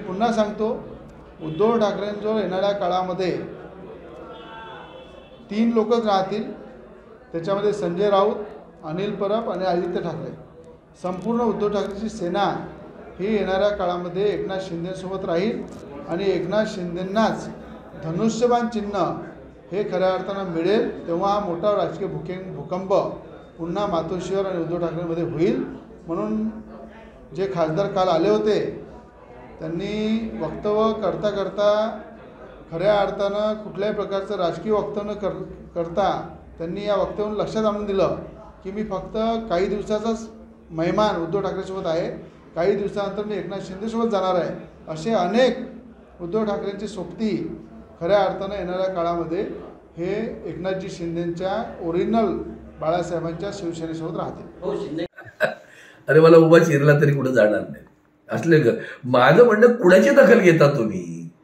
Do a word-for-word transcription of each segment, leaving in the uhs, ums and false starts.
पुन्हा सांगतो, उद्धव ठाकरेंजवळ येणाऱ्या काळामध्ये तीन लोकच राहतील, त्याच्यामध्ये संजय राऊत, अनिल परब आणि आदित्य ठाकरे। संपूर्ण उद्धव ठाकरेची सेना ही येणाऱ्या काळामध्ये एकनाथ शिंदेसोबत राहील आणि एकनाथ शिंदेंनाच धनुष्यबाण चिन्ह हे खऱ्या अर्थानं मिळेल। तेव्हा मोठा राजकीय भूके भूकंप पुन्हा मातोश्रीवर आणि उद्धव ठाकरेंमध्ये होईल। म्हणून जे खासदार काल आले होते त्यांनी वक्तव्य करता करता खऱ्या अर्थानं कुठल्याही प्रकारचं राजकीय वक्तव्य कर करता त्यांनी या वक्तव्यावरून लक्षात आणून दिलं की मी फक्त काही दिवसाचाच मेहमान उद्धव ठाकरेसोबत आहे, काही दिवसानंतर मी एकनाथ शिंदेसोबत जाणार आहे। असे अनेक उद्धव ठाकरेंची सोबती खऱ्या अर्थानं येणाऱ्या काळामध्ये हे एकनाथजी शिंदेंच्या ओरिजिनल बाळासाहेबांच्या शिवसेनेसोबत राहतील। अरे मला उभा चिरला तरी कुठं जाणार नाही असले ग। माझं म्हणणं कुणाची दखल घेता तुम्ही?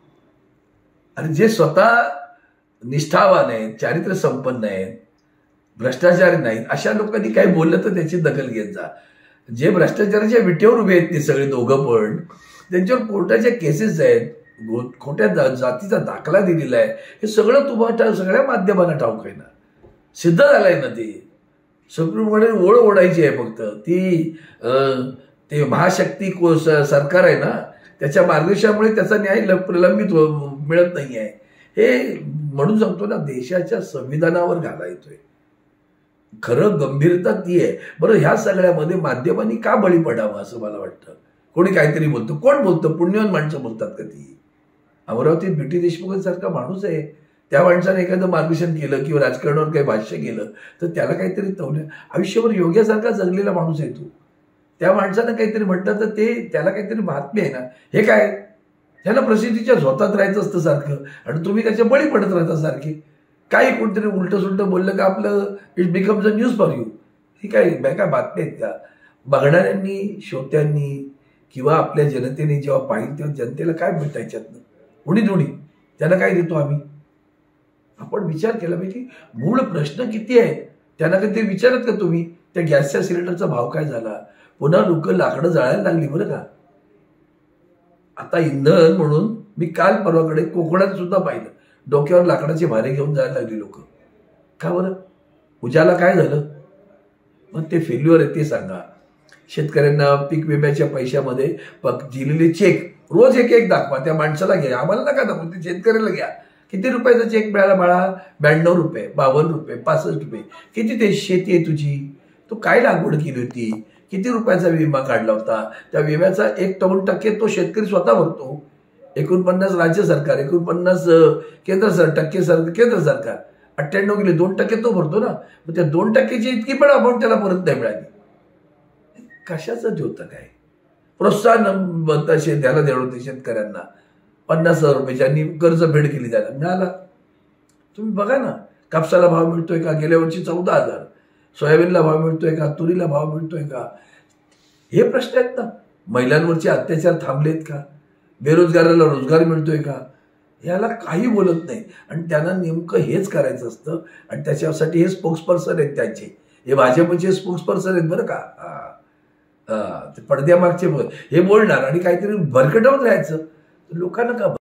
आणि जे स्वतः निष्ठावान आहेत, चारित्र्य संपन्न आहेत, भ्रष्टाचारी नाहीत, अशा लोकांनी काही बोललं तर त्याची दखल घेत जा। जे भ्रष्टाचाराच्या विटेवर उभे आहेत ते सगळे दोघं पण, त्यांच्यावर कोर्टाच्या केसेस आहेत, खोट्या जातीचा दाखला दिलेला आहे, हे सगळं तुम्हाला सगळ्या माध्यमांना ठाऊक आहे ना, सिद्ध झालंय ना। ते सुप्रीम कोर्टाने ओळ ओढायची आहे फक्त ती ते महाशक्ती को सरकार आहे ना, त्याच्या मार्गदर्शनामुळे त्याचा न्याय प्रलंबित मिळत नाही आहे। हे म्हणून सांगतो ना, देशाच्या संविधानावर घाला येतोय। खरं गंभीरता ती आहे। बरं, ह्या सगळ्यामध्ये माध्यमांनी का बळी पडावं असं मला वाटतं। कोणी काहीतरी बोलतं, कोण बोलतं? पुण्यवान माणसं बोलतात का ती? अमरावतीत बीटी देशमुखांसारखा माणूस आहे, त्या माणसाने एखादं मार्गदर्शन केलं किंवा राजकारणावर काही भाष्य केलं तर त्याला काहीतरी तवलं। आयुष्यभर योग्यासारखा जगलेला माणूस आहे तो, त्या माणसानं काहीतरी म्हटलं तर ते त्याला काहीतरी महात्म्य आहे ना। हे काय, त्याला प्रसिद्धीच्या झोतात राहायचं असतं सारखं आणि तुम्ही त्याच्या बळी पडत राहता सारखे। काही कोणतरी उलटं सुलटं बोललं का आपलं it becomes a news for you. ही काय काय बातम्या आहेत का? बघणाऱ्यांनी, श्रोत्यांनी किंवा आपल्या जनतेने जेव्हा पाहिलं तेव्हा जनतेला काय मिळतं याच्यातनं? उडीद उडी त्यांना काय देतो आम्ही? आपण विचार केला पाहिजे, मूळ प्रश्न किती आहे त्यांना कधी विचारत का तुम्ही? त्या गॅसच्या सिलेंडरचा भाव काय झाला? पुन्हा लोक लाकडं जाळायला लागली बरं का। आता इंधन म्हणून मी काल परवाकडे कोकणात सुद्धा पाहिलं, डोक्यावर लाकडाचे भारे घेऊन जायला लागली लोक। का बरं? उजाला काय झालं? मग ते फेल्युअर आहे ते सांगा। शेतकऱ्यांना पीक विम्याच्या पैशामध्ये दिलेले चेक रोज एक एक दाखवा, त्या माणसाला घ्या, आम्हाला नका दाखवा, ते शेतकऱ्याला घ्या। किती रुपयाचा चेक मिळाला बाळा? ब्याण्णव रुपये, बावन्न रुपये, पासष्ट रुपये। किती ते शेती आहे तुझी? तू काय लागवड केली होती? किती रुपयाचा विमा काढला होता? त्या विम्याचा एक दोन टक्के तो शेतकरी स्वतः भरतो, एकोणपन्नास राज्य सरकार, एकोणपन्नास केंद्र सर टक्के सर केंद्र सरकार, अठ्ठ्याण्णव गेले दोन टक्के तो भरतो ना। मग त्या दोन टक्क्याची इतकी पण अमाऊंट त्याला परत नाही मिळाली। कशाचं होतं काय? प्रोत्साहन शेत्याला देणं होते शेतकऱ्यांना पन्नास हजार रुपये, ज्यांनी कर्ज फेड केली त्याला मिळाला। तुम्ही बघा ना, कापसाला भाव मिळतोय का? गेल्या वर्षी चौदा हजार सोयाबीनला भाव मिळतोय का? तुरीला भाव मिळतोय का? हे प्रश्न आहेत ना। महिलांवरचे अत्याचार थांबलेत का? बेरोजगाराला रोजगार मिळतोय का? याला काही बोलत नाही आणि त्यांना नेमकं हेच करायचं असतं आणि त्याच्यासाठी हे स्पोक्सपर्सन आहेत त्यांचे, हे भाजपचे स्पोक्सपर्सन आहेत बरं का। ते पडद्यामागचे हे बोलणार आणि काहीतरी भरकटवत राहायचं लोकांना का?